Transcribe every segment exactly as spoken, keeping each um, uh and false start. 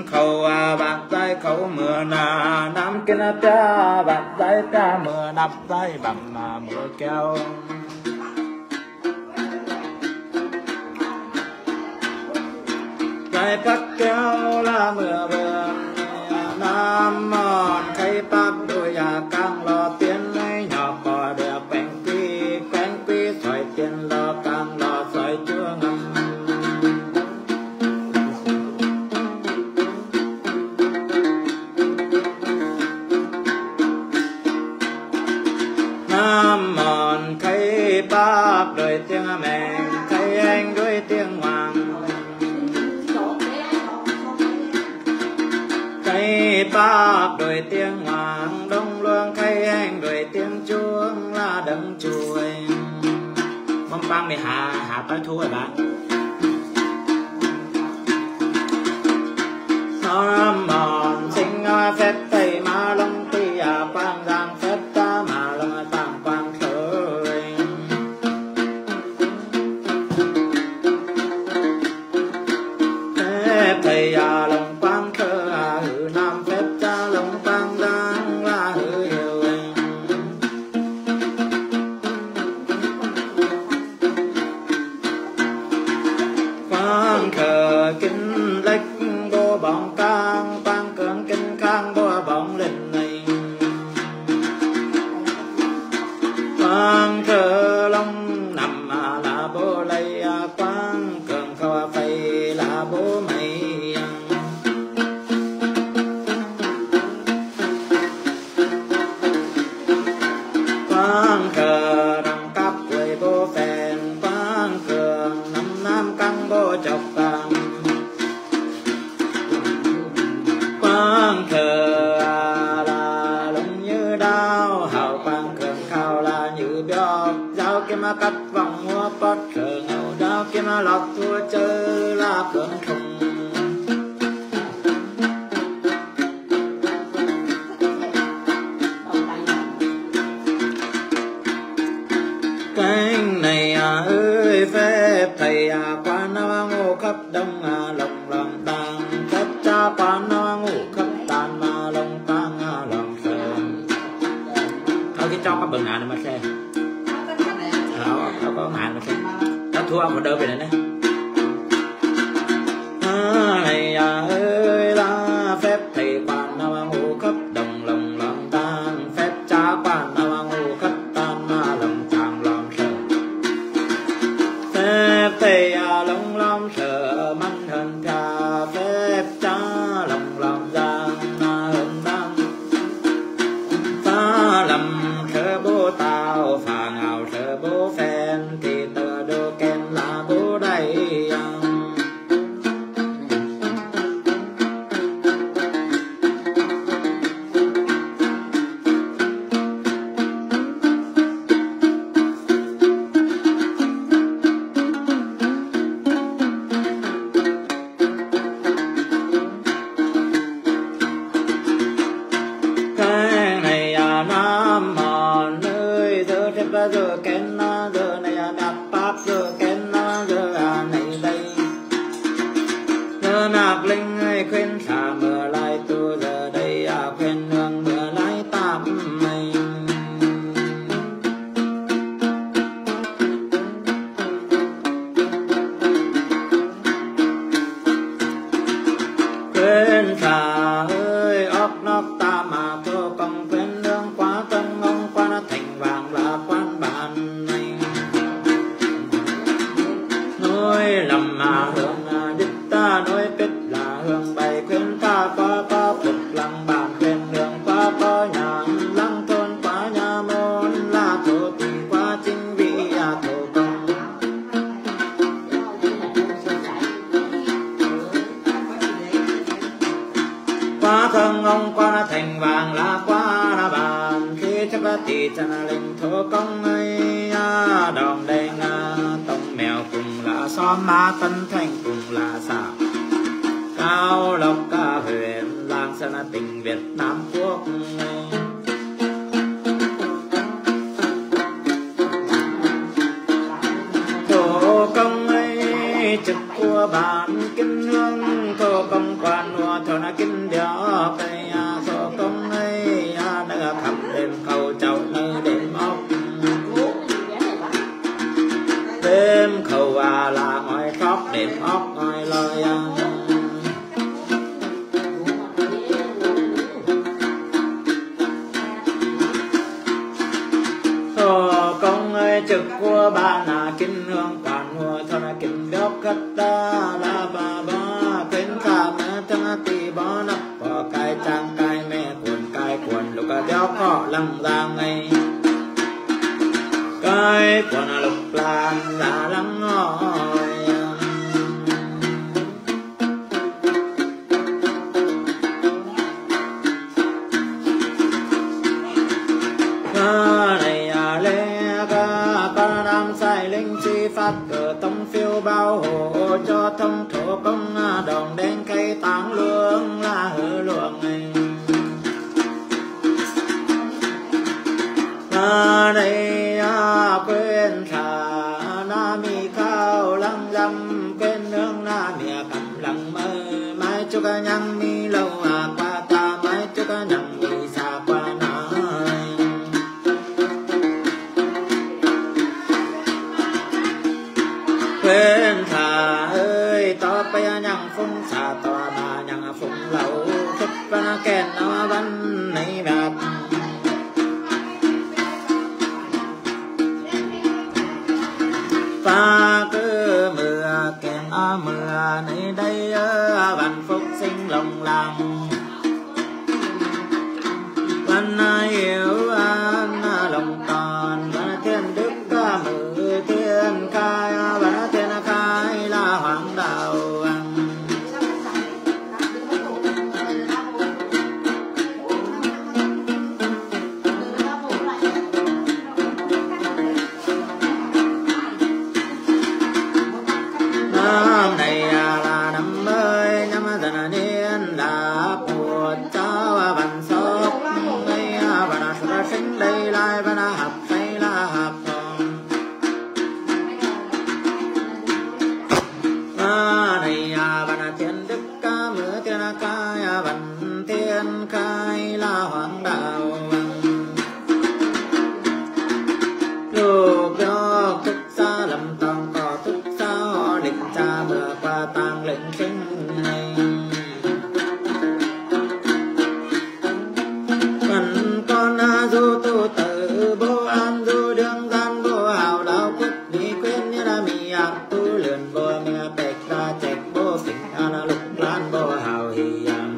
khẩu bạc tay khẩu mưa nà nam kia cha bạc tay cha mưa nắp tay bầm mà mưa keo tay bắt keo là mưa vườn nam mòn khay bắp đôi già càng lo tiến ấy nhỏ cò đẹp quanh quy quanh quy xoay tiền lo càng lo xoay chưa ngầm nam mòn khay bắp đôi tiếng mèn khay anh đôi tiếng hoàng khay bắp đôi tiếng hoàng đông luông khay anh đôi tiếng chuông là đấng chuối mong băng mày hạ hạ tới thua rồi bạn nam mòn sinh phép thầy mà long ti à quang giang phép ta mà long tàng quang khơi phép thầy à long quang khơi à hư nam phép cha long quang giang là hư hiệu quang khơi kinh lách bố bóng cang quang cường kinh khang bố bóng lên này quang khơi long nằm mà là bố lây quang cường khâu phây là bố mày quang khờ đằng cắp quầy bố phèn quang cường năm nam căng bố chọc càng quang khờ à là lông như đao hào quang cường khao là như biọc dao kia mà cắt vòng mua bót khờ ngầu đao kia mà lọt thua chơi là cường không cánh này à ơi phép thầy à qua nó ngô khắp đông à lòng lòng tàng phép cha qua nó ngô khắp tàn mà lòng tàng à lòng sơn thôi cái cho có bừng hạ này mà xem đó nó có hạ mà xem nó thua một đôi về này nè này à ơi là phép thầy qua nó ngô khắp đông lòng lòng tàng phép cha qua nó ngô khắp tàn mà lòng tàng lòng phép thầy à lòng lòng sợ mắn hơn cả phép cha lòng lòng giang hơn đăng phá lầm sợ bố tao phá ngào sợ bố phen thì tờ đô kèn là bố đây giờ kén giờ này đạp bắp giờ kén giờ này đây giờ nạp linh hay khuyên xả mưa lại tu giờ đây à khuyên nương mưa lại tạm mây khuyên xả ơi ốc nóc ta mà thua công khuyên nương quá tân ông qua nó thành vàng là quan bản này nói lầm mà hương đích ta nói biết là hương bày khuyên ta có có phục lăng bàn khuyên đường qua có nhà lăng thôn qua nhà môn là thổ thì qua chính vị à thổ công qua thân ông qua nó thành vàng là qua là bàn khi chấp thì chân linh thổ công ấy đồng đen tông mèo cùng là xóm ma tân thành cùng là xã cao lộc ca huyện làng sơn tình Việt Nam quốc thổ công ấy trực của bản kinh hương thổ công quan hoa thôn kinh điệu cây số công ấy nơi khắp đêm cầu chậu nơi đêm ốc đêm khâu à là ngồi khóc đêm ốc ngồi lời thô công ấy trực của bà là kinh hương quản mùa thôn kinh điệu cất ta là bà bà kính khám thăng tì bó nắp bỏ cài trang cài mẹ cuốn cài cuốn lúc đéo khó lăng ra ngay cái cuốn lục lan ra lăng ngồi này à lê ca ca nam sai linh chi pháp cờ tông phiêu bao hộ cho thông thổ công đồng đen cây táng lương là hư luồng này à đây à quên thả na mi cao lăng dâm quên nương na mi cầm lăng mơ mai cho ca nhang mi lâu à qua ta mai cho ca nhang mi xa qua quên thà ơi to bây nhang phung xà to bà nhang phung lẩu thức và kèn nó bắn này bạc ta cứ mưa kèn mưa này đây bạn phúc sinh lòng lòng bạn hiểu an lòng toàn bạn thiên đức mưa thiên khai bạn thiên khai là hoàng đạo năm này là năm mới năm dần niên là của cháu bạn sốc đây bạn sẽ sinh đây lại bạn học hay là học này bạn thiên đức ca mưa thiên khai bạn thiên khai là hoàng đạo lúc đó thức xa lầm tòng có thức xa họ định cha mưa qua tang lệnh sinh này phần con du tu tử bố an du đương gian bố hào đạo quốc đi quên như là mì ạc tu lượn bố mẹ bạch ra chạy bố sinh an lục lan bố hào hì am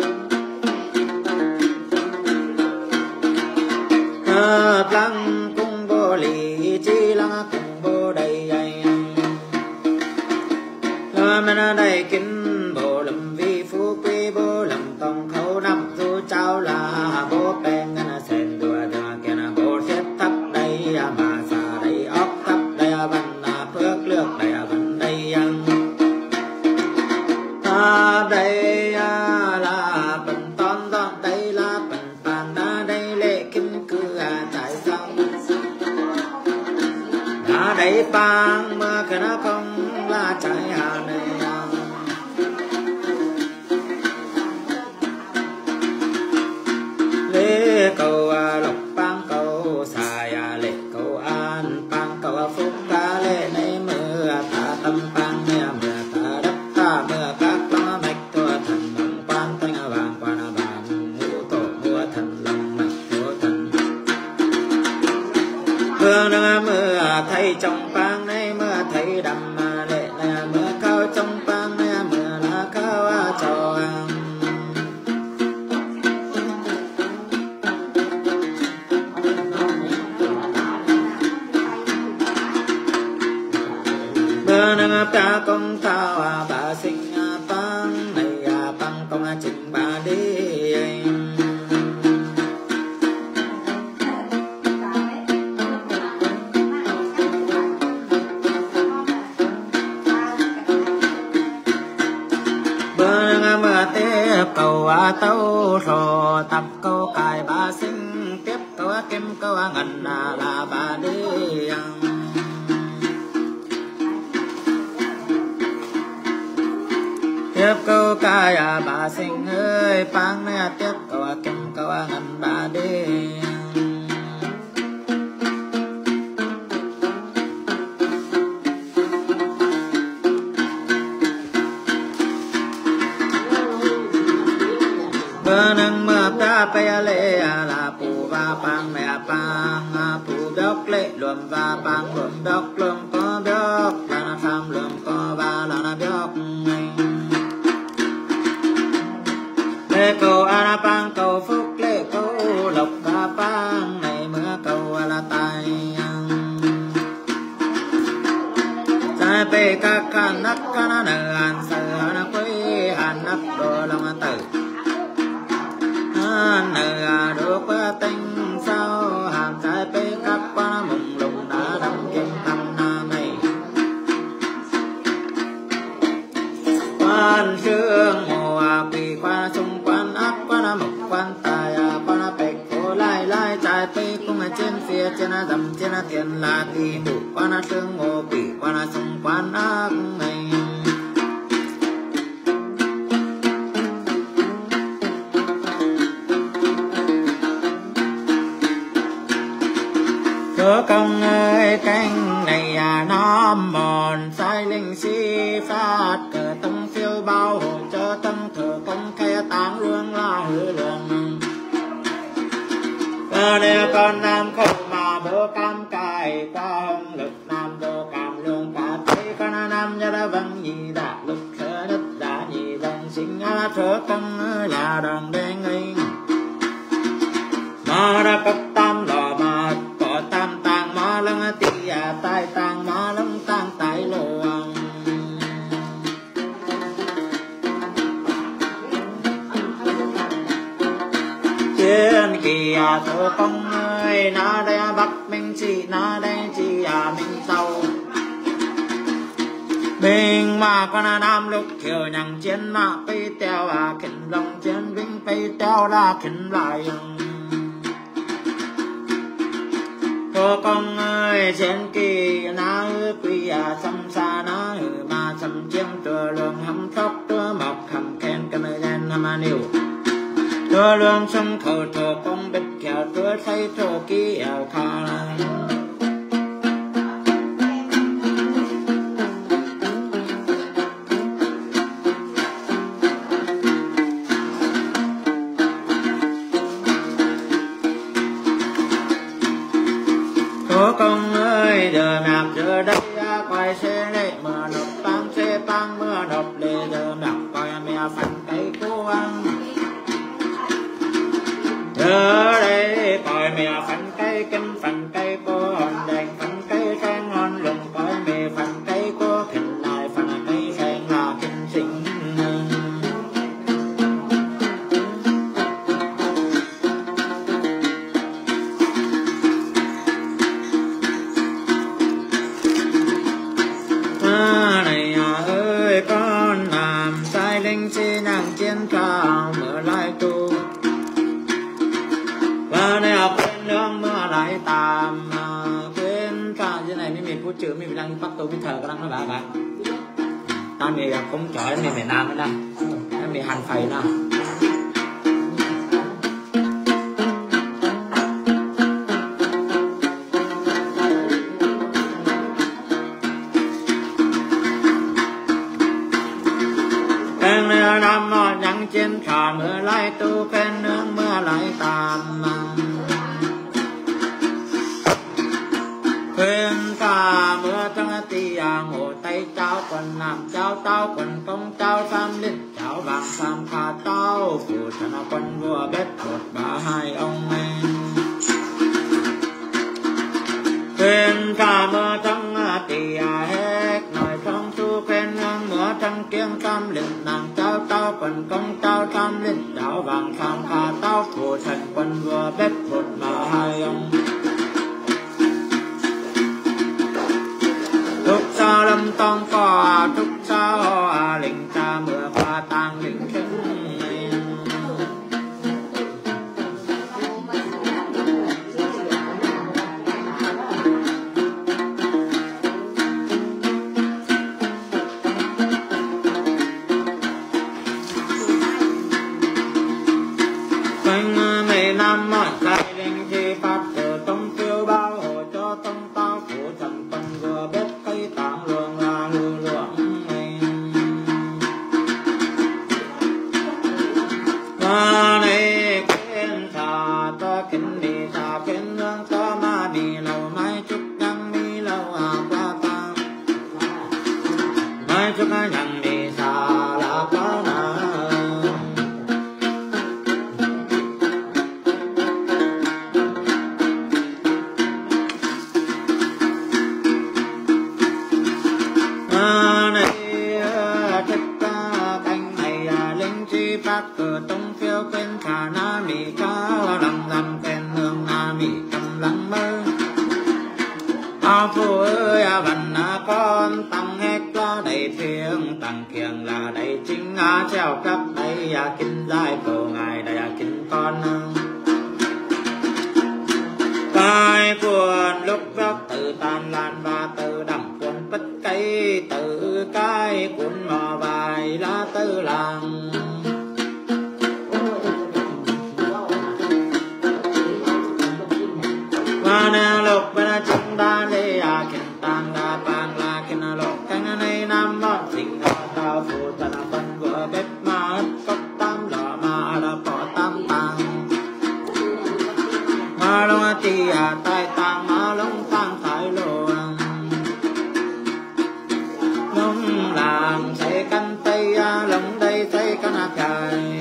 lăng cung bố lì chi lăng cung bố đầy dày mình đầy kính bố lâm vi phú quý bố lâm tông khâu năm du cháu là bố bèn ngân sen đùa đùa kia là bố xếp thấp đây mà xa đây ốc thấp đây văn phước lược đây văn đây à đây là bần ton ton đây là bần bàn đa đây lệ kim cư trái sông đã đây bang mà cái nó không là trái hà này lễ cầu lộc bang cầu xài lễ cầu an bang cầu phúc ca lễ này mưa ta tâm bang mưa mưa ta đất ta mưa các long mạch thua thần đồng quan thanh vàng quan vàng ngũ tổ mưa thần lòng mạch thua thần mưa nắng mưa thay trong bang này mưa thay đầm lệ này mưa cao trong bang này mưa là cao trò nâng ca công thao bà sinh bang này bang công trình bà đi bơ mưa tiếp cầu tâu sò tập câu cài bà sinh tiếp câu kim câu ngân là bà đi tiếp câu ca ya bà sinh ơi pang nè tiếp câu kim câu ngân bà đi bơ nâng mơ ta pe lệ là phù va pang mẹ pang phù đốc lệ luồng va pang luồng đốc luồng có đốc là tham luồng có va là đốc lệ cầu a pang cầu phúc lệ cầu lộc va pang này mưa cầu là tài trái pe các can nắc can nở an sờ na quê an nắc đồ lòng tử nở đốt tinh sao hàng trái pe các quan mùng lùng đã đâm kim tâm nam này quan sương mùa quỳ quan xung quan ác quan mộc quan tài quan bạch khổ lai lai trái pe cũng ở trên phía trên dầm trên tiền là thì đủ quan sương mùa quỳ quan xung quan ác này chúa công ơi canh này à nó mòn sai linh si phát cờ tâm phiêu bao hồ cho tâm thừa công khe táng lương la hư lượng cờ đeo con nam không mà bố cam cài qua hông lực nam đô cam lương cả thấy con nam ra đã văng nhị đã lực thở đất đã nhị đồng sinh á chúa công là đồng đen ngây mà đã cấp tam đỏ mà có tam tàng mà lăng tì à tai tàng mà lăng tàng tai luồng trên kia thổ công ơi na đây bắc minh chị na đây chị à minh tàu bình mà con nam lúc chiều nhằng chiến mà bay teo à khinh lòng chiến binh bay teo là khinh lại cô công ơi trên kỳ na quy à xăm xa na mà xăm chiêm tua lương hâm tóc tua mọc hầm khen cái mê đen mà niu tua lương sông khẩu thổ công bích kẹo tua say thổ ký eo kha công ơi giờ nạp giờ đây quay xe lệ mưa nộp tăng xe tăng mưa nộp lệ giờ nạp coi mẹ phần cây cô ăn giờ đây coi mẹ phần cây kim phần cây cô hòn đèn phần cây sen ngon lùng coi mẹ phần cây cô khinh lại phần cây sen là kinh sinh chi nàng chiến cao mưa lại tu và này học bên nương mưa lại tạm quên cả như này mìnhพูดchữ mình đang bắt đầu mình thở cái đang nói bà bạn ta mình không chọi mình miền Nam nữa nè mình hành phẩy nè nam nhắn trên khả mưa lại tu khen nương mưa lại tạm khuyên cả mưa trăng tì à ngộ tay trao quần nam trao tao quần công trao sam linh trao vàng sam khả tao phụ thần quân vua bếp một ba hai ông em khuyên cả mưa trăng tì à hết nói không tu khen nương mưa trăng kiêng tam linh nàng trao tao quần công trao tam linh trao vàng sam khả tao phụ thần quân vua bếp một ba hai ông thúc sao lâm tông có thúc sao à linh cha mưa qua tang linh khinh à này quên thà ta kính đi thà quên hương ta ma mi lâu mai chúc nhang mi lâu à qua ta mai chúc nhang mi thà là qua na bác cửa tung phiêu quên thả na mì cao lòng dầm quen hương na mì cầm lăng mơ ao phu ơi à vần à con tăng hết la đầy thiêng tăng kiềng là đầy chính á treo cấp đây à kinh dài cầu ngài đây à kinh con cái cuốn lúc góc từ tàn lan và từ đầm cuốn bất cây từ cái cuốn mò bài lá từ làng na lộc bên chân đa lê à kinh tang la bang la kinh lộc canh này nam bắc sinh ra tao phụ ta là phân vừa bếp ma cốc tam lọ ma là bỏ tam tang ma long ti à tai tang ma long tang thái lộ long làng xây căn tây à lồng đây xây căn ác dài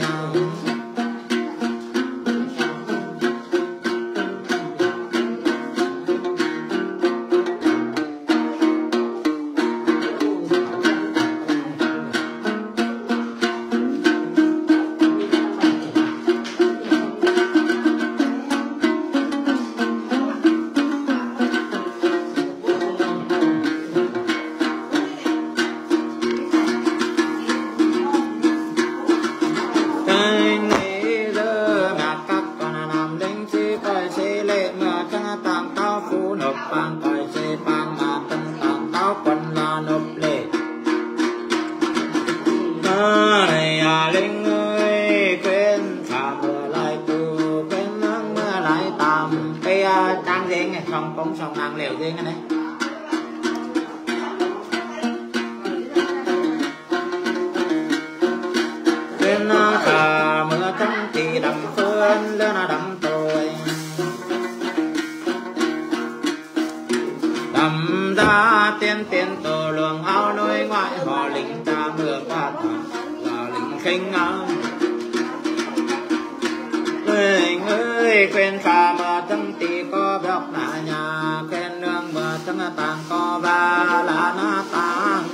không cũng xong năng liệu riêng cái này bên thà mưa trắng thì đầm phương lên đầm tôi đầm ra tiên tiên tổ luồng áo nôi ngoại họ lính ta mưa qua thẳng là lính khinh áo người ơi quên phà mà tâm tì có bọc nà nhà quên nương mà tâm tàng có ba là na tàng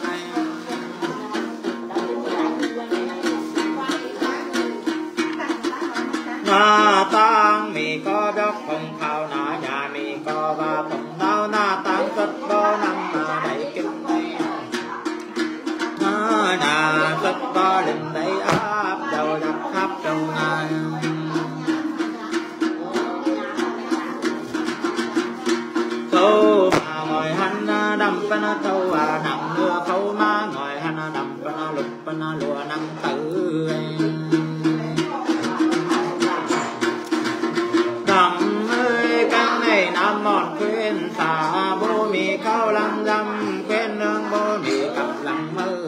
na tàng mì có bọc không khao nà nhà mì có ba không đau na tàng rất bao năm mà đầy kinh này na nhà rất bao lần đấy áp đầu đặt khắp đầu ngài câu mà ngồi hắn đâm bên câu à nằm mưa câu má ngồi hắn đâm bên lục bên lùa năm tử đầm ơi căn này nam mòn quên xả bố mì câu lăng dâm quên nương bố mì cầm lăng mơ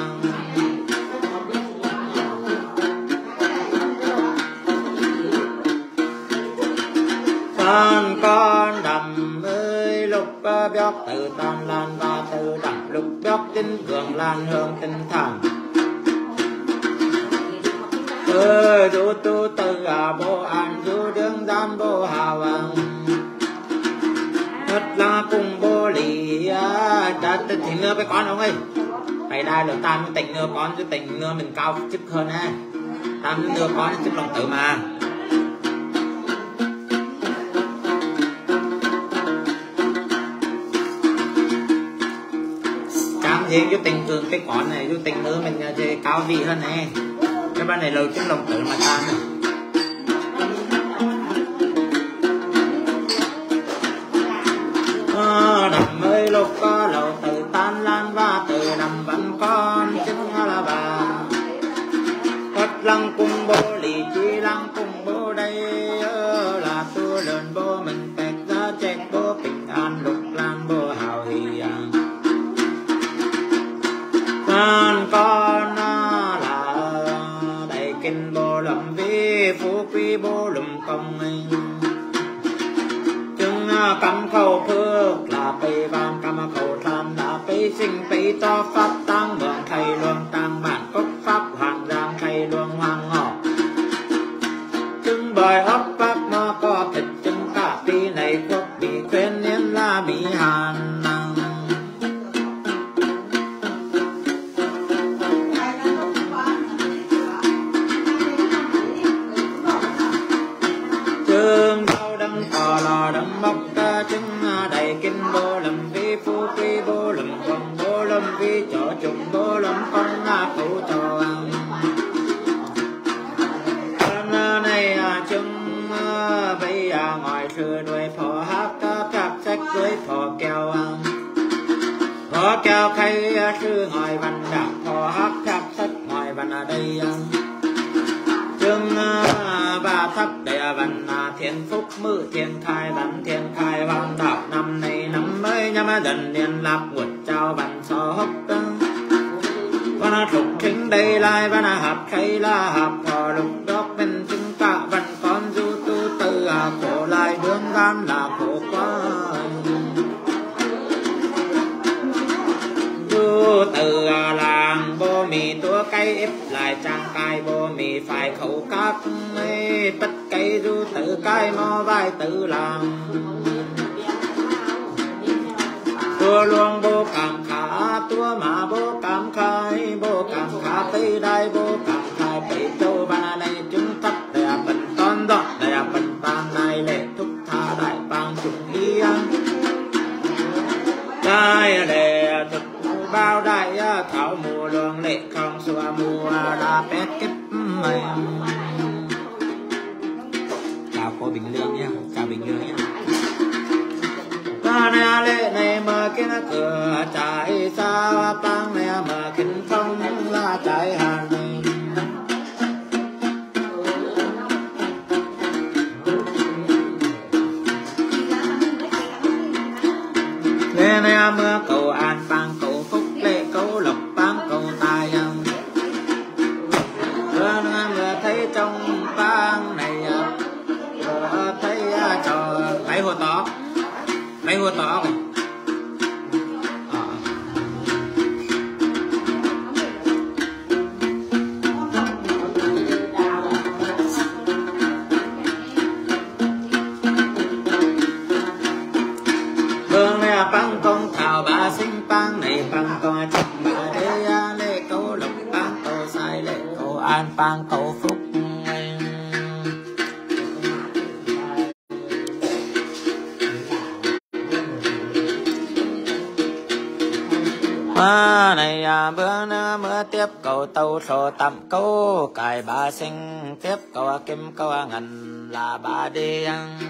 con con đầm ơi lục béo từ tan lan và từ đầm lục béo tinh cường lan hương tinh thần ơi du tu từ à bố an du đương gian bố hào vàng thật là cùng bố lì đã tình nữa với con ông ơi phải đai được tam với tình nữa con chứ tình nữa mình cao chức hơn á tam nữa con chức lòng tự mà riêng vô tình cường cái con này vô tình nữa mình chơi cao vị hơn này cái ban này lâu chức lòng tự mà tan này à, đầm ơi lục có lầu từ tan lan và từ nằm vẫn con chứng là bà cất lăng cùng bố lì chi lăng cùng bố đây là tua lớn bố mình tẹt ra chết bố bình an lục lan bố hào hì à. Con con là đầy kinh bồ lâm vi vi phú quý bố lùm công ấy chừng cắm khẩu phước là bày vàng cắm khẩu tham là bày sinh bày to pháp tăng mượn thầy luồng tăng bản cốc pháp hoàng giang thầy luồng hoàng ngọ chừng bời ấp pháp mà có thịt chừng cả tí này quốc bị khuyên nên là bị hàn chừng đau đâm cò lò đâm móc ca chừng đầy kinh bô lâm vi phú quý bô lâm con bô lâm vi cho trùng bô lâm con nga phụ cho này chừng bây ngoài sư đuôi phò hát các sách với phò kèo phò kèo khay sư ngoài văn đạp phò hát các sách ngoài văn ở đây chừng ba thấp để văn thiên phúc mư thiên khai văn thiên khai văn đạo năm này năm mới nhắm dần liên lạc một trao văn so hốc văn trục chính đây lại văn hợp khay là hợp phò lục đốc bên chứng cả văn con du tu từ khổ lại đương gan là khổ quá du từ làng bô mì tua cây ép lại trang cài bô mì phải khẩu các ấy tất cây du từ cây mò vai từ làng tua luông bô cảm khá tua mà bô cảm khai bô cảm khá tây đại bô cảm khai bảy châu ba này chúng tắt để bần con đó để bần pan này lệ thúc tha đại bang trùng đi đại để thực bao đại thảo mùa luồng lệ không xua mùa là pet kép mày chào cô Bình Lương nha, chào Bình Lương nha. Ta nè lệ này mà cái nó cửa trái sao băng nè mà kinh không là trái hàn này lệ này mưa cầu an băng cầu phúc lệ cầu lộc băng cầu tài mưa mưa thấy trong băng này thấy cho mấy hồ to mấy hồ to này bương này băng công thảo bà sinh băng này băng công chắc bà đây lệ cầu lộc băng cầu sai lệ cầu an băng cầu phúc à, này à, bữa nữa mưa tiếp cầu tàu sổ tầm câu cài bà sinh tiếp cầu kim cầu ngân là bà đi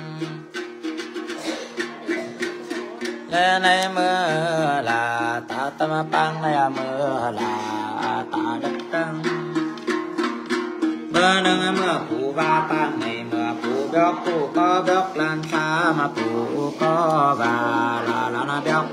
lên này mưa là ta tâm băng này mưa là ta đất trăng bữa nữa mưa phủ ba băng này mưa phủ béo phủ có béo lan xa mà phủ có và là là nó béo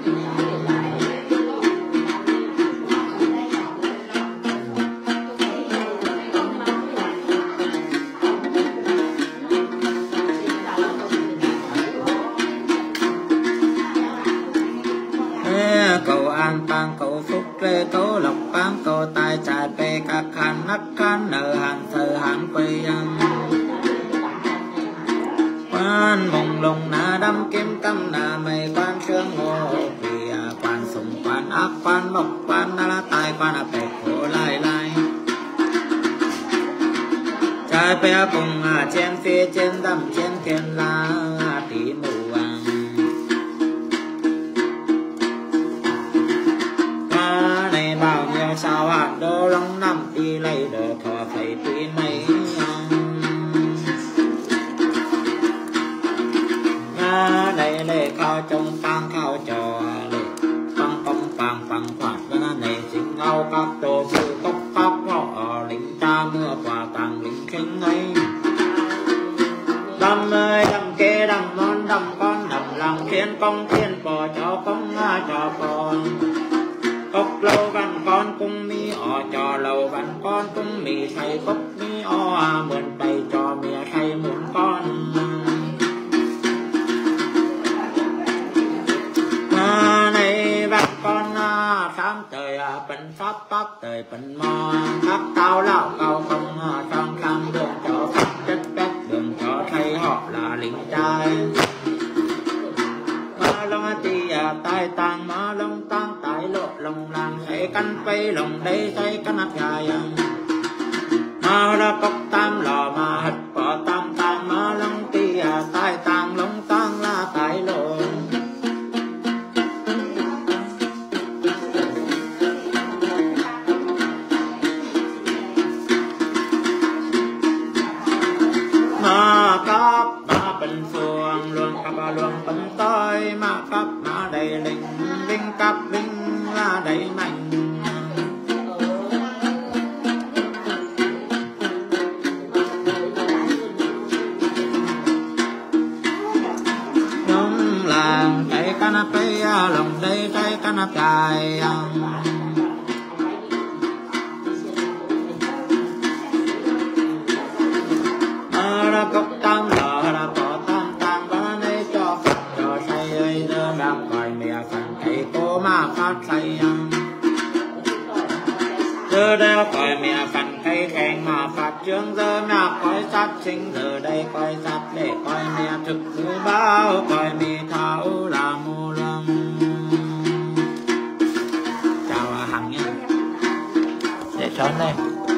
cầu an bang cầu phúc lê cầu lộc bang cầu tài trải bê các khăn nắc khăn nợ hàng thờ hàng quê quan mông lùng na đâm kim căm na mây quan sương ngô vì quan sùng quan ác quan mộc quan na la tài quan à bê khổ lai lai trải bê cùng trên phía trên đâm trên thiên la tí mù bao nhiêu sao hạt đô long năm đi lấy đồ thọ phải tuy mấy nga đây lệ cao trong tăng cao trò lệ tăng công bằng bằng quạt cái này chính ngao các đồ sư cốc pháp họ lính ta mưa quả tàng lính khinh ấy đâm ơi đâm kê đâm non đâm con đâm lòng thiên công thiên bò cho công nga cho con cốc lâu văn con cung mi o cho lâu văn con cung mi thầy cốc mi o mượn tay cho bận mò các tao lão cao không trong làm đường cho khách chất đất đường cho thầy họ là lính trai mà long ti à tai tang mà long tang tai lộ lòng làng say căn cây lòng đây say căn áp dài mà ra cốc tam lò mà hật bỏ tam tang mà long ti à tai tang long tang là tai lộ mà cấp mà bình phường luôn cấp luôn bắn tôi mà cấp mà đầy linh linh cấp linh là đầy mạnh nhóm làng cây canapé lòng đây cây canapé ra cốc tam lò ra bỏ tam tam ba này cho phật cho say ơi đưa làm còi mẹ phần thầy cô mà phát say đưa đeo còi mẹ phần cây khen mà phát trương giờ mẹ coi sát sinh giờ đây coi sát để coi mẹ thực thứ bao coi mẹ thảo là mù lăng chào Hằng nha để trốn đây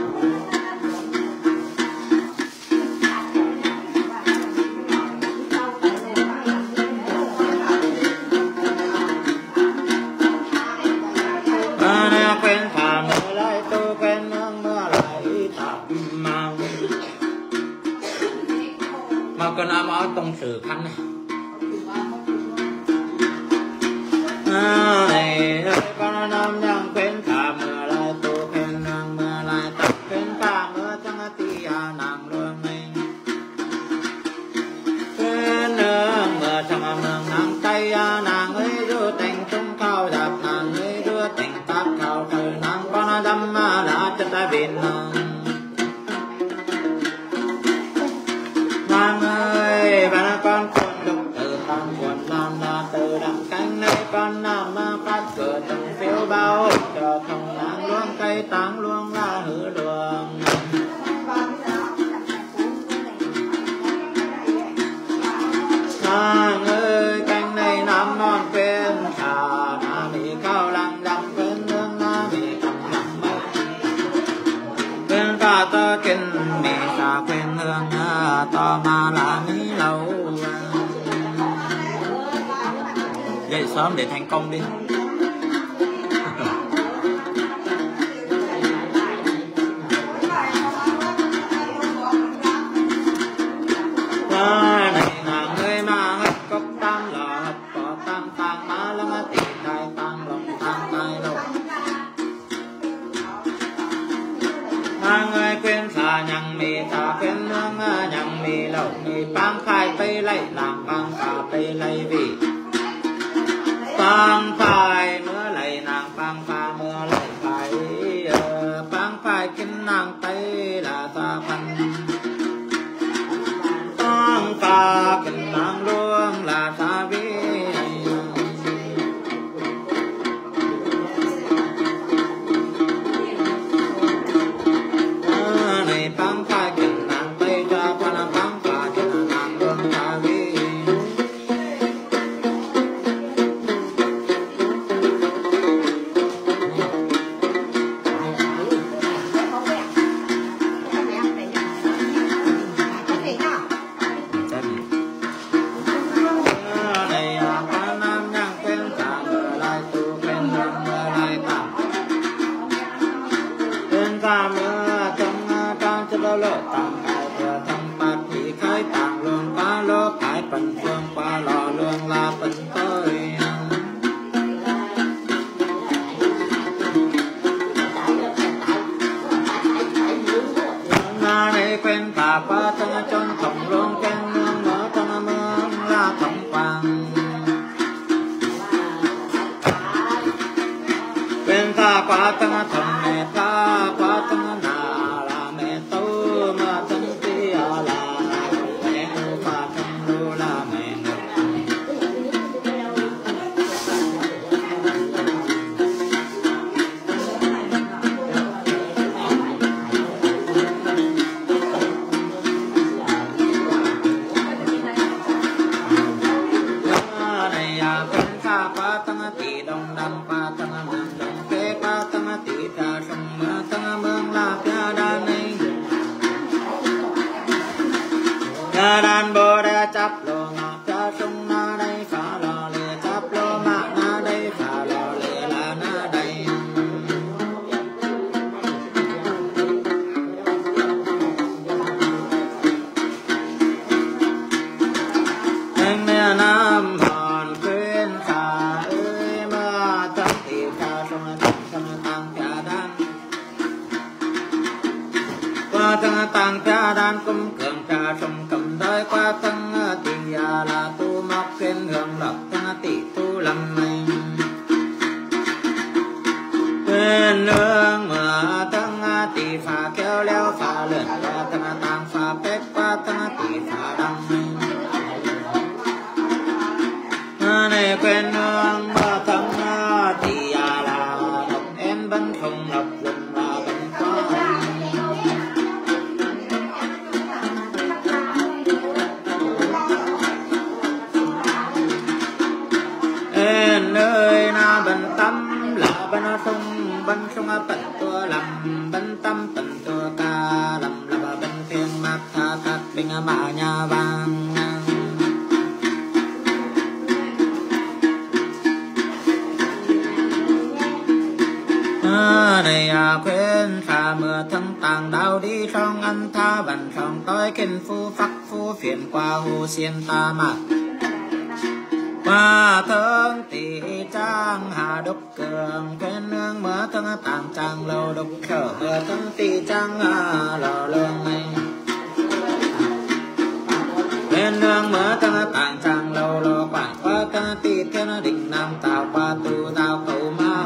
con ám áo tông sử khăn này này con nam đang quên cả mưa lại tu khen nàng mưa lại tập quên cả mưa chẳng tí à nàng luôn mình quên nương mưa chẳng mưa nàng tay à nàng ấy đưa tình tung cao đạp nàng ấy đưa tình tát cao thời nàng con đâm đã chân tay biển nàng ơi và con con đục từ tam quần làm là từ đằng cánh này con nam ma phát cửa từng phiếu bao cho không nàng luôn cây táng luôn là hư đường nàng ơi cánh này nam non quên trà na bị cao lăng đằng quên nương na bị cầm nặng mây quên cả tơ kinh bị cả quên hương to mà là mỹ lâu dậy sớm để thành công đi à, này nàng ơi mà hết cốc tam lò hết có tam tang má lắm tì tai tang lòng tang tai đâu nàng ơi quên xa nhằng mì xa quên nương nhằng mì lẩu mì bang khai tây lạy nàng bang phà tây lạy vị bang phai mưa lạy nàng bang phà mưa lạy phai bang phai kinh nàng tây là xa phân bang phà kinh nàng luôn là xa vi này bang phai kinh nàng tây cho con bang phà kinh nàng luôn xa vi quá tăng thầm mẹ ta quá tăng nà là mẹ tu mà tăng ti là mẹ mà tăng đô là mẹ na đàn bồ đề chắp lô ngọc cha sung na đây phá lò lìa chắp lô mạ na đây phá lò lìa là na đây anh mẹ nam hòn khuyên khả ơi mà tâm thì cha sung tăng sung tăng cha đan qua tăng tăng cha đan cung cường cha sung cầm đôi qua tăng thì là tu mọc khuyên hưởng lộc tăng tỷ tu lâm mình khuyên nương mà tăng tỷ phá kéo leo phá lượn qua tăng tăng phá bếp qua tăng tỷ phá đăng mình này khuyên nương mà tăng tỷ là độc em vẫn không độc lùng là vẫn có nơi na bần tâm là bần sung bần sung bần tua làm bần tâm bần tua ca làm là bần thiên mát tha cát bình mã nhà vàng này khuyên khả mưa thân tàng đau đi trong ăn tha bần trong tối kinh phu phắc phu phiền qua hồ xiên ta mạc qua thân tỷ trang hà đúc cường khuyên nương mở thân tàng trang lâu đúc khở mở thân tỷ trang hà lò lương này khuyên nương mở thân tàng trang lâu lò quảng qua thân tỷ thiên định nam tạo qua tu tạo cầu ma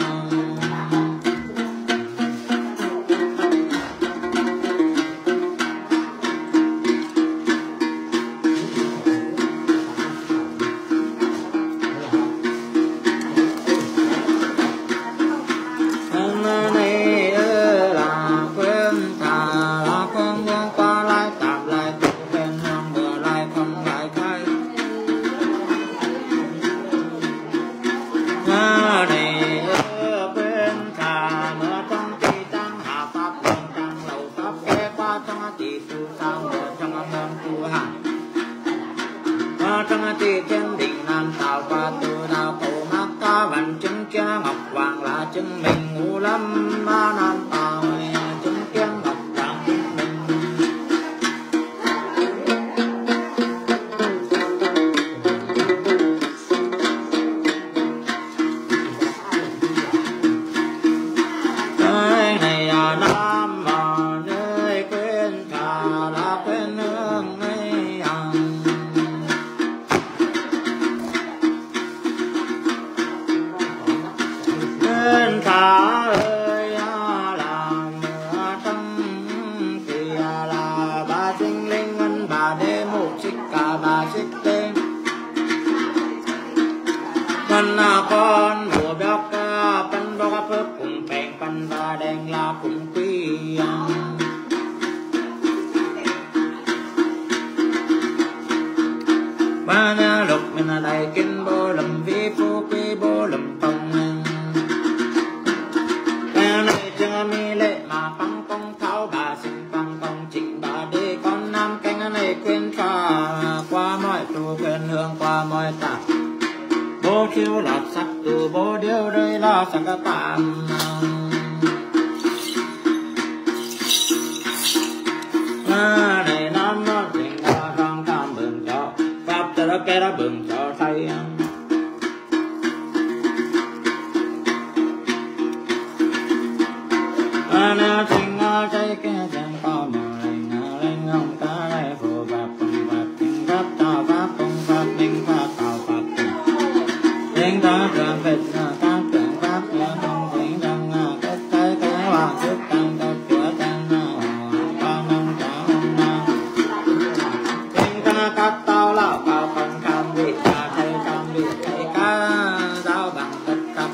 chứng minh ngũ lâm ma nan tào chứng kiến ngọc vàng chứng minh nơi này à nam mà nơi quên trà là quên nương ấy à quên trà ơi là mưa trăng thì là ba sinh linh ngân bà đê một xích cả bà xích tên con con mùa béo ca pan béo ca phước cùng bèn pan ba đen la cùng quy ba na lục mình là đầy kinh bô lầm vi phu quy bô lầm tông cái này chẳng mi lệ mà băng công tháo bà sinh băng công chỉnh bà đi con nam canh này quên pha qua mọi tu quên hương qua mọi tạp bố khiêu lọt sắc từ bố điêu rơi lo sắc các bạn à, này nam nó tình ra rong tham bừng cho pháp cho nó cái đó bừng cho thay à, nó tình ra trái cái chẳng có màu lành lành không ta lại phù bạc cùng bạc tình pháp cho pháp cùng pháp minh pháp tạo pháp tình ta trường việt ta trường pháp là không tình rằng cái cái cái hòa sức tăng tất chúa tăng ba năm trả hôm nay tình ta cắt tao lão cao phần cam vị ta thay cam vị thầy ca giáo bằng tất cấp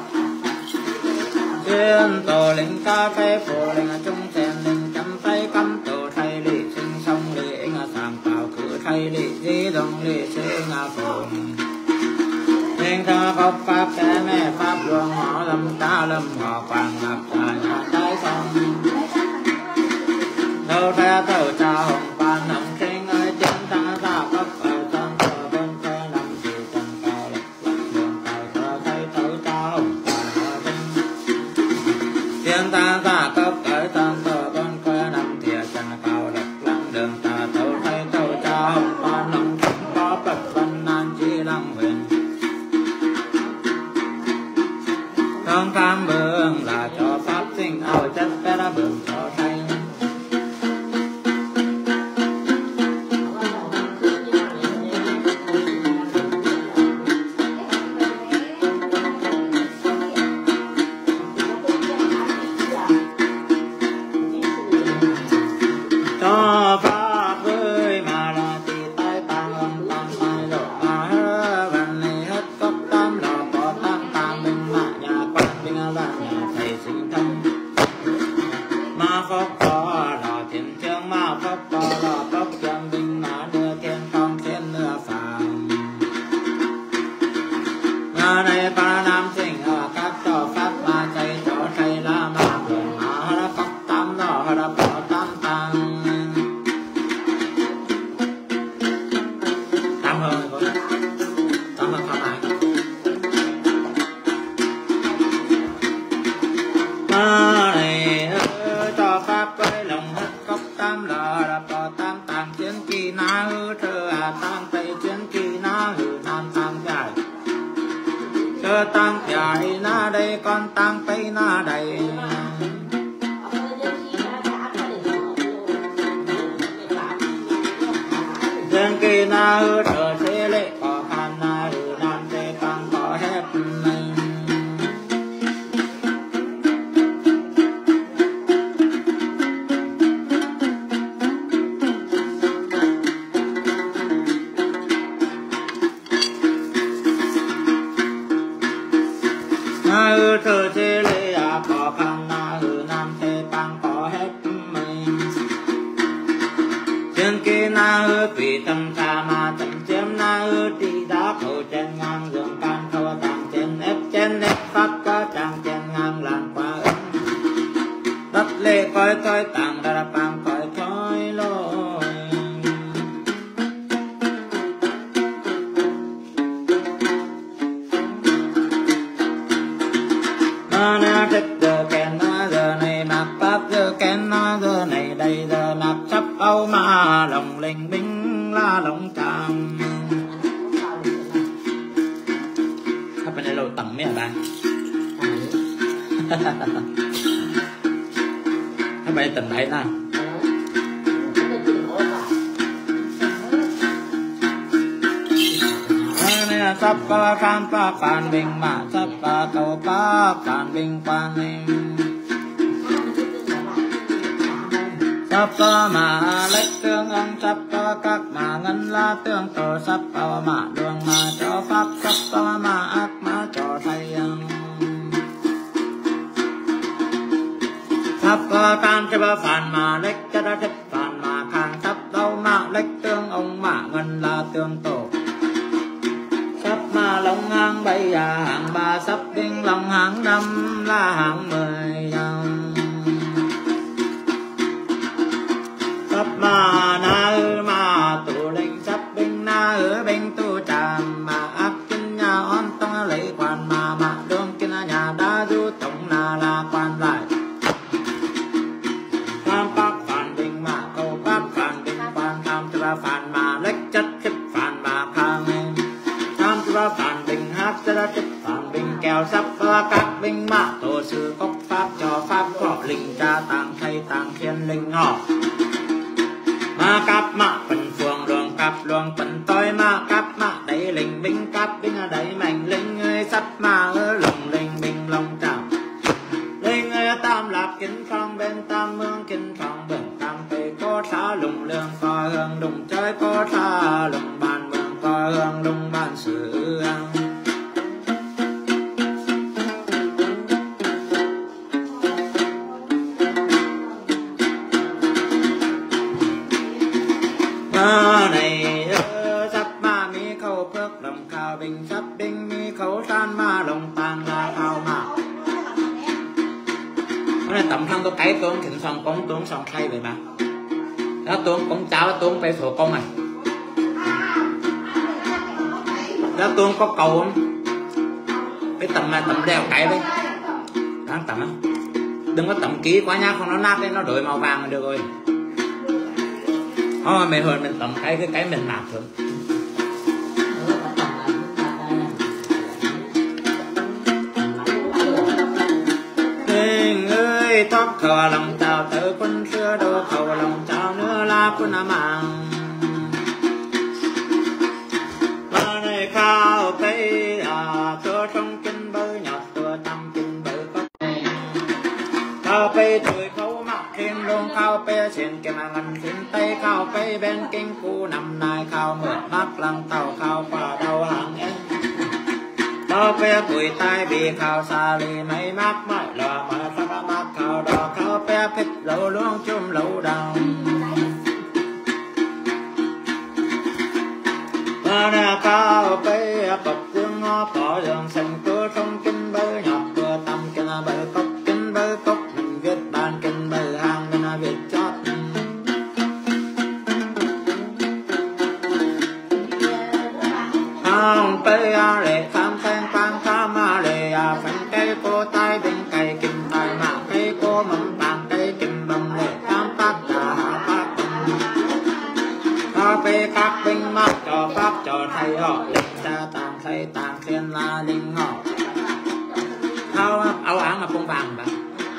chuyên tổ linh ca phê phổ linh trung sen linh chăm tay cắm tổ thầy lì sinh sông lì ngà sàng tạo cử thầy lì di đồng lì sinh ngà phổ linh thơ phốc pháp tế mẹ pháp luồng họ lâm ta lâm họ quảng ngập trà nhà trái sông đâu ra tàu trà hồng pan hồng sinh ơi chân ta có tam tàng chiến kỳ na hư thơ à tam tây chiến kỳ na hư nam tam dài thơ tam dài na đây con tam tây na đây chiến kỳ na hư thơ thế lệ có khăn na hư nam tây tăng có hết na hư thơ thế lệ à có khăn na hư nam tây tăng có hết mình chiến kỳ na hư tùy tâm ta ma tâm chiếm na hư đi đá khẩu trên ngang giường can thâu tàng trên ép trên ép phát có tràng trên ngang làn qua ứng đất lệ coi coi tàng đa đa bang coi coi lôi na na thích giờ kèn na giờ này mặc pháp giờ kèn na giờ này đây giờ mặc sắp âu mà lòng linh binh la lòng tràm các bạn này lâu tầm mấy hả bạn các bạn tầm đấy nè sắp pa phan pa phan bình mà sắp pa cầu pa phan bình phan hình sắp pa mà lấy tương ăn sắp pa các mà ngân la tương tổ sắp pa mà đường mà cho pháp sắp pa mà ác mà cho thầy sắp pa can cho pa phan mà lấy cho đã thích phan mà khang sắp đâu mà lấy tương ông mà ngân la tương tổ sắp mà lòng hàng bảy à hàng ba sắp đinh lòng hàng năm là hàng mười sắp mà na ư mà tụ linh sắp đinh na ư bình tu tràm mà ác kinh nhà on tông lấy quan mà mà đường kinh nhà đa du tổng là là quan lại tam bác phản bình mà cầu bác phản bình quan tam cho phản mà lấy chất khích phản mà khang tam cho phản bình hát cho ra chất phản bình kèo sắp và các binh mã tổ sư cốc pháp cho pháp họ linh cha tàng thầy tàng thiên linh họ mà cáp mạ phần phường luồng cáp luồng phần tôi mà cáp mạ đầy linh binh cáp binh ở đầy mảnh linh ơi sắp mà ở lồng linh binh lòng trào linh ơi tam lạp kính phong bên tam mương kính phong bên tam tây có xa lùng lương có hương đùng chơi có xa lùng bàn mương có hương đùng bàn sự này sắp ma mi khâu phước lòng khao bình sắp đinh mi khấu san ma lòng tàng ra khao mà cái này tầm thăng tôi cái tướng thịnh xong cống tướng xong thay vậy mà đó tướng cống cháu tướng phải sổ công này đó tướng có cầu không cái tầm mà tầm đeo cái đấy đáng tầm á đừng có tầm ký quá nha không nó nát đấy nó đổi màu vàng là được rồi. Thôi mày hơn mình tầm cái cái cái mình nạp thôi. Tình ơi tóc thờ lòng chào tới quân xưa đâu khẩu lòng chào nữa là quân mạng. Ba này khao cây à thưa trong kinh bơi nhọt thưa trăm kinh bơi có khao cây tuổi khâu mặc thêm luôn khao pe trên kia mà ngân trên tay khao cây bên kinh khu nằm nai khao mượt mắt lăng tàu khao qua đầu hàng em khao pe tuổi tai bị khao xa lì mấy mắt mọi lò mà sắc mắt khao đỏ khao pe phết lâu luôn chum lâu đầu ba nè khao pe bập dương ngó cỏ đường xanh cửa trong kinh bơi nhọt cửa tầm kia là bơi cốc kinh bơi cốc mình viết bàn kinh bơi hàng mình là viết chót không pe a lệ tham thanh quang tham a lệ a phanh cây cô tay bên cây kim tay mà cây cô mầm bàn cây kim bầm lệ tham phát đà hạ phát về các binh mắc cho pháp cho thầy họ lịch ra tàng thầy tàng thiên la linh họ áo áo áo mà không vàng bà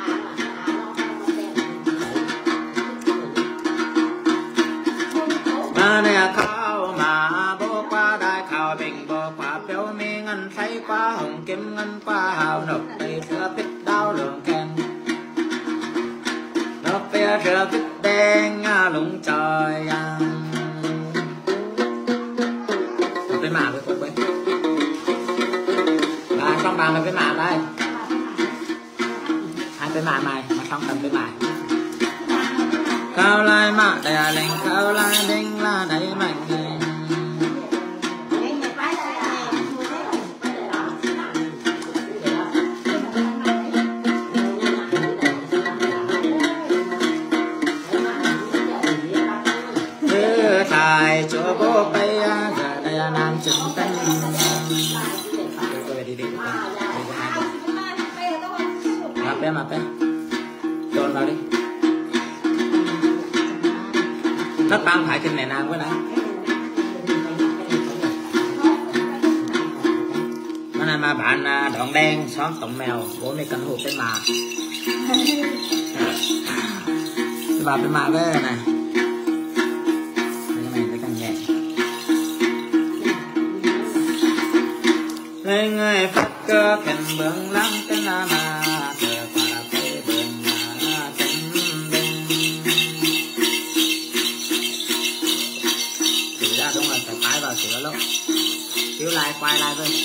mà nè khao mà bố qua đại khao bình bố qua phiếu mi ngân thấy qua hồng kim ngân qua hào nộp đầy thưa phích đau lượng kèn nộp phía thưa phích đen lũng trời với mạ với phục ấy và xong bàn là với mạ đây hai với mạ này mà xong tầm với mạ cao lai mạ đầy linh cao lai đinh là đầy mạnh thứ thầy chúa bố bay giờ đây là nam chứng tân tôi đi đi mà bé mà bé đồn vào đi nó tăng phải trên này nào quá nè nó này mà bạn đoạn đen xóm tổng mèo bố này cần hụt cái mà bà cái mà với này lên người phát cơ kèn bướng lắm cái là mà chờ qua cái bướng mà chân bên thì ra đúng rồi phải tái vào sửa lúc chiếu lại quay lại thôi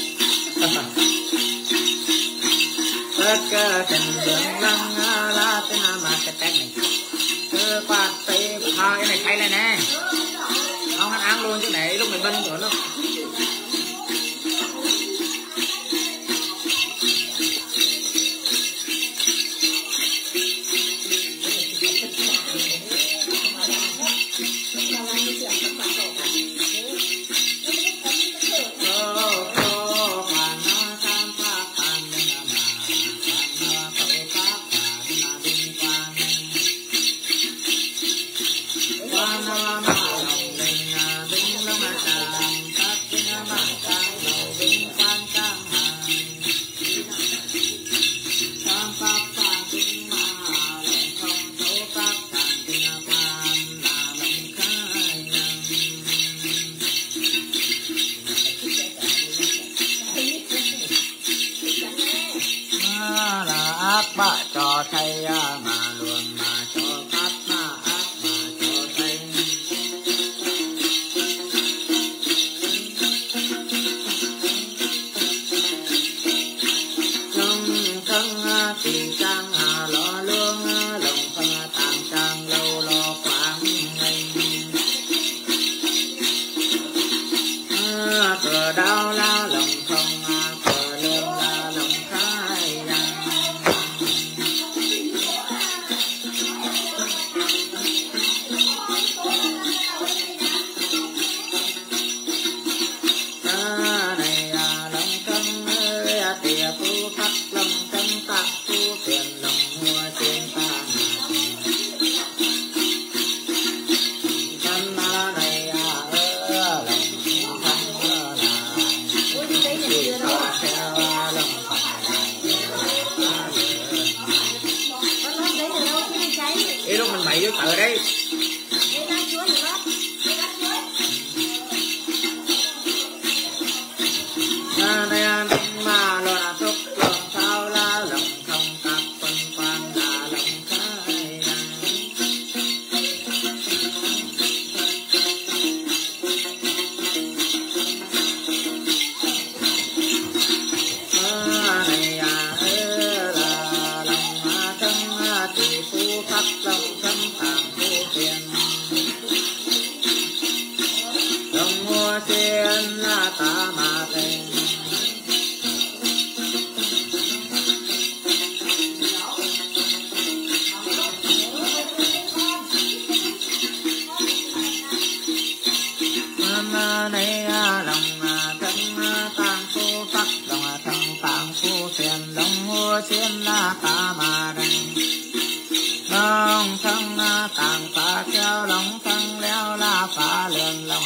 phát cơ kèn bướng lắm là cái là mà cái tét này cứ qua tay thôi cái này thay lại nè không ăn ăn luôn chứ này lúc mình binh rồi nó bạ cho thầy mà luôn mà cho pháp mà ác mà cho thầy trong thân thì trang lo lương lòng thân tàng trang lâu lo quảng ngành cửa đau la lòng không cửa lương la lòng khai ý lúc mình bày vô tờ đấy đây anh mà lo là tốt lòng sao la lòng không tập phân quan là lòng khai này à là lòng thân thì phu pháp lòng thân tạm phu tiền lòng mua tiền là ta mà tình này lòng thân tàng phu pháp lòng thân tàng phu tiền lòng mua tiền là ta mà tình lòng thân tàng phá treo lòng thân leo la phá liền lòng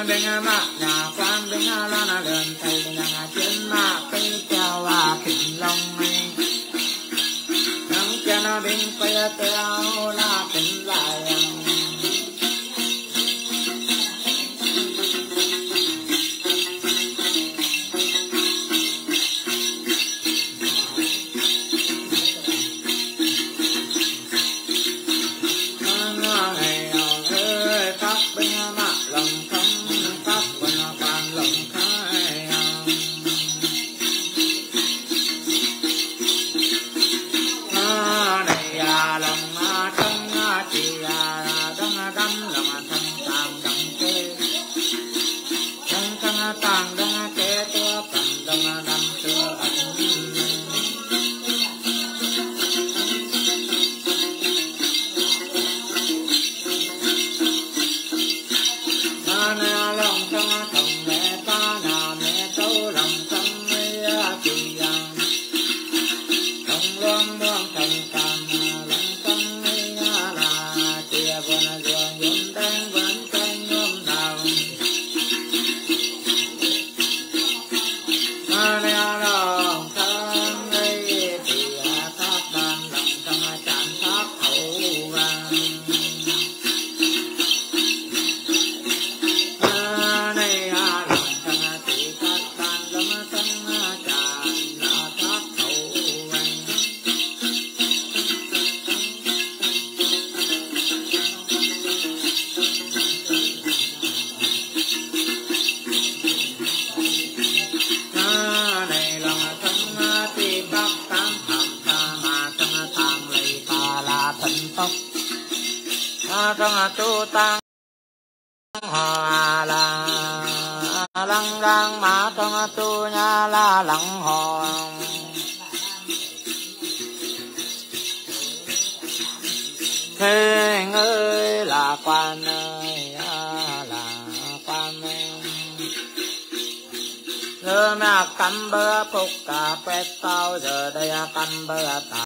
bên mạ nhà quan bên la gần thầy nhà trên mạ cây treo và khỉnh long nắng chân bên quay treo là tỉnh lại tu tăng hòa là lăng đang mã trong tu nha la lặng hòn thế ơi là quan ơi là quan giờ mẹ cắm bơ phục cà phê tao giờ đây cắm bơ ta